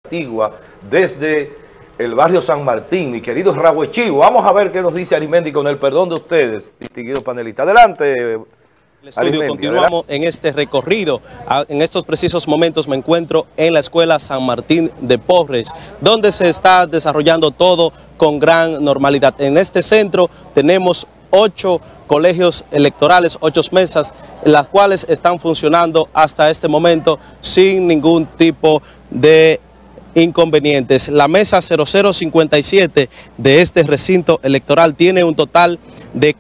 Antigua desde el barrio San Martín, mi querido Ragüe Chivo. Vamos a ver qué nos dice Arismendi con el perdón de ustedes, distinguidos panelistas. Adelante, el estudio, Arismendi, continuamos en este recorrido. En estos precisos momentos me encuentro en la escuela San Martín de Porres, donde se está desarrollando todo con gran normalidad. En este centro tenemos 8 colegios electorales, 8 mesas, las cuales están funcionando hasta este momento sin ningún tipo de inconvenientes. La mesa 0057 de este recinto electoral tiene un total de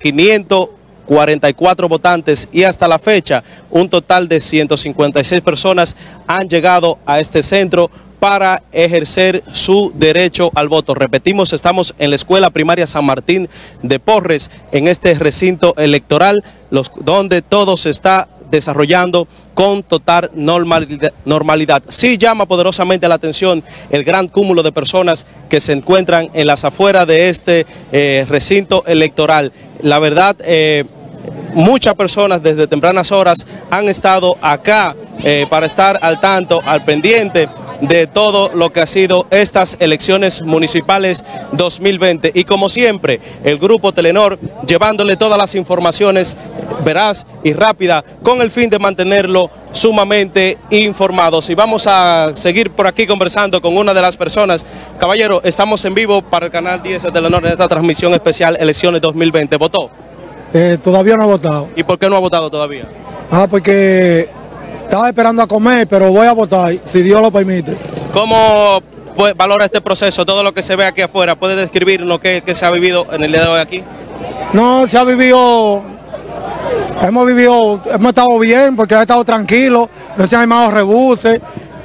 544 votantes y hasta la fecha un total de 156 personas han llegado a este centro para ejercer su derecho al voto. Repetimos, estamos en la Escuela Primaria San Martín de Porres, en este recinto electoral, donde todo se está desarrollando con total normalidad. Sí llama poderosamente la atención el gran cúmulo de personas que se encuentran en las afueras de este recinto electoral. La verdad, muchas personas desde tempranas horas han estado acá para estar al tanto, al pendiente de todo lo que ha sido estas elecciones municipales 2020. Y como siempre, el Grupo Telenor llevándole todas las informaciones veraz y rápida con el fin de mantenerlo sumamente informados. Y vamos a seguir por aquí conversando con una de las personas. Caballero, estamos en vivo para el canal 10 de Telenor en esta transmisión especial Elecciones 2020. ¿Votó? Todavía no he votado. ¿Y por qué no ha votado todavía? Porque estaba esperando a comer, pero voy a votar, si Dios lo permite. ¿Cómo valora este proceso, todo lo que se ve aquí afuera? ¿Puede describirnos qué se ha vivido en el día de hoy aquí? No, se ha vivido, hemos estado bien porque ha estado tranquilo, no se han armado rebuses,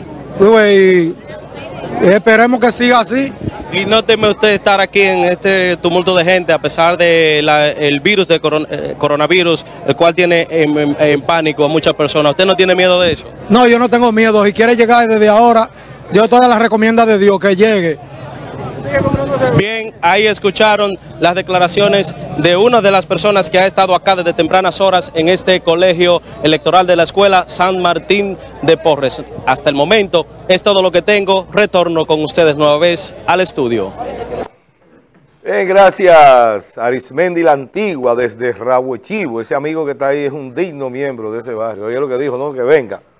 y esperemos que siga así. ¿Y no teme usted estar aquí en este tumulto de gente a pesar del virus de coronavirus, el cual tiene en pánico a muchas personas? ¿Usted no tiene miedo de eso? No, yo no tengo miedo. Si quiere llegar desde ahora, yo todas las recomiendas de Dios que llegue. Bien, ahí escucharon las declaraciones de una de las personas que ha estado acá desde tempranas horas en este colegio electoral de la escuela San Martín de Porres. Hasta el momento es todo lo que tengo. Retorno con ustedes nueva vez al estudio. Bien, gracias Arismendi la Antigua desde Ragüe Chivo. Ese amigo que está ahí es un digno miembro de ese barrio. Oye lo que dijo, ¿no? Que venga.